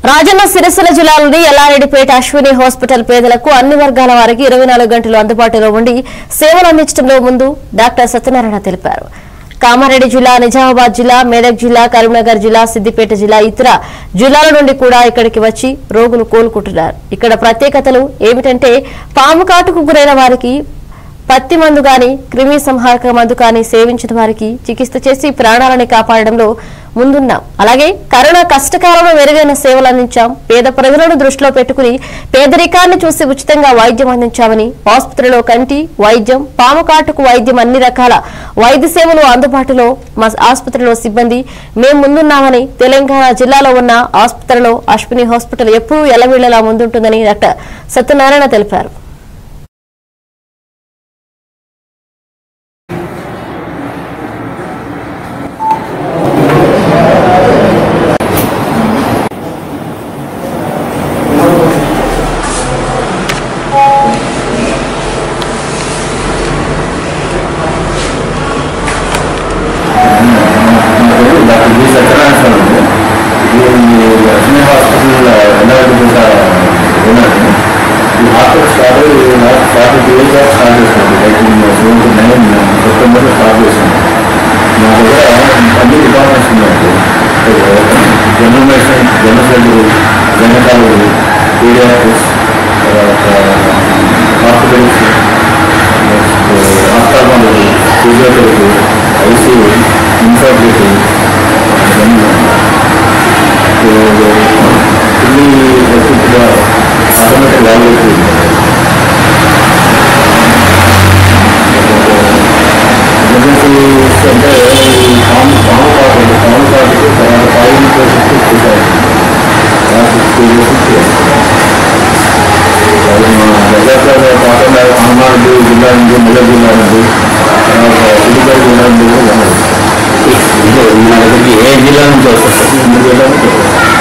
రాజన్న సిరిసిల్ల జిల్లాలోని ఎల్లారెడ్డిపేట అశ్విని హాస్పిటల్ పేదలకు అన్ని వర్గాల వారికి 24 గంటలు అందుబాటులో ఉండి సేవలు అందించడంలో ముందు డాక్టర్ సత్యనారాయణ తెలిపారు. కామారెడ్డి జిల్లా, నిజామాబాద్ జిల్లా, మెదక్ జిల్లా, కరీంనగర్ జిల్లా, సిద్దిపేట జిల్లా, ఇతర జిల్లాల నుండి కూడా ఇక్కడికి వచ్చి రోగులు కోలుకుంటున్నారు. ఇక్కడ ప్రత్యేకతలు ఏమిటంటే పాము కాటుకు గురైన వారికి పత్తి మందు గాని, క్రిమి సంహారక మందు గాని సేవించిన వారికి చికిత్స చేసి ప్రాణాలను కాపాడడంలో ముందున్నాం. అలాగే కరోనా కష్టకాలంలో మెరుగైన సేవలు అందించాం. పేద ప్రజలను దృష్టిలో పెట్టుకుని పేదరికాన్ని చూసి ఉచితంగా వైద్యం అందించామని, ఆసుపత్రిలో కంటి వైద్యం, పాము కాటుకు వైద్యం, అన్ని రకాల వైద్య సేవలు అందుబాటులో మా ఆసుపత్రిలో సిబ్బంది మేము ముందున్నామని, తెలంగాణ జిల్లాలో ఉన్న ఆసుపత్రిలో అశ్విని హాస్పిటల్ ఎప్పుడూ ఎల్లవేళలా ముందుంటుందని డాక్టర్ సత్యనారాయణ తెలిపారు.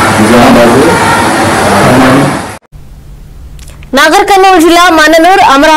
నాగర్ కర్నూలు జిల్లా మన్ననూర్, అమరావతి